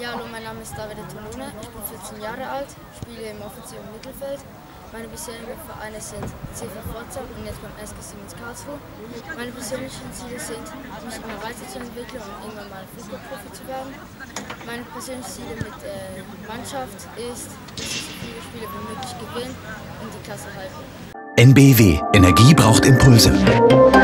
Ja, hallo, mein Name ist Davide Tolone, ich bin 14 Jahre alt, spiele im offensiven Mittelfeld. Meine bisherigen Vereine sind CV Pforzheim und jetzt beim SG Siemens Karlsruhe. Meine persönlichen Ziele sind, mich immer weiterzuentwickeln und irgendwann mal Fußballprofi zu werden. Meine persönlichen Ziele mit der Mannschaft ist, dass ich so viele Spiele wie möglich gewinne und die Klasse halten. NBW. Energie braucht Impulse.